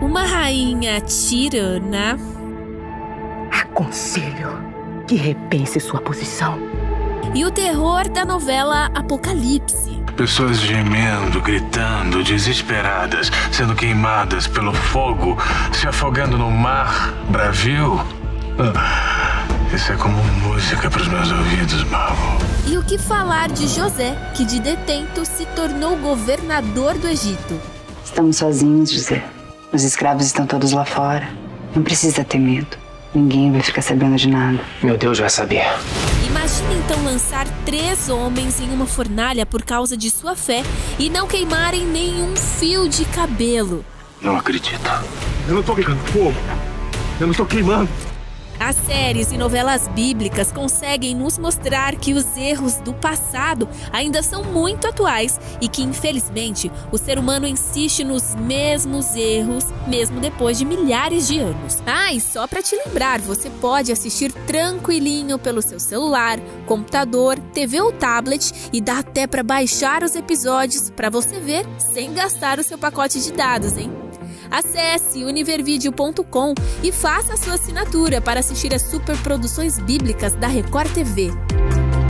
uma rainha tirana. Aconselho que repense sua posição. E o terror da novela Apocalipse. Pessoas gemendo, gritando, desesperadas, sendo queimadas pelo fogo, se afogando no mar bravio. Isso é como música para os meus ouvidos, Marvel. E o que falar de José, que de detento se tornou governador do Egito? Estamos sozinhos, José. Os escravos estão todos lá fora. Não precisa ter medo. Ninguém vai ficar sabendo de nada. Meu Deus vai saber. Imagine então lançar 3 homens em uma fornalha por causa de sua fé e não queimarem nenhum fio de cabelo. Não acredito. Eu não tô pegando fogo. Eu não tô queimando. As séries e novelas bíblicas conseguem nos mostrar que os erros do passado ainda são muito atuais e que, infelizmente, o ser humano insiste nos mesmos erros, mesmo depois de milhares de anos. E só pra te lembrar, você pode assistir tranquilinho pelo seu celular, computador, TV ou tablet e dá até pra baixar os episódios pra você ver sem gastar o seu pacote de dados, hein? Acesse univervideo.com e faça a sua assinatura para assistir às superproduções bíblicas da Record TV.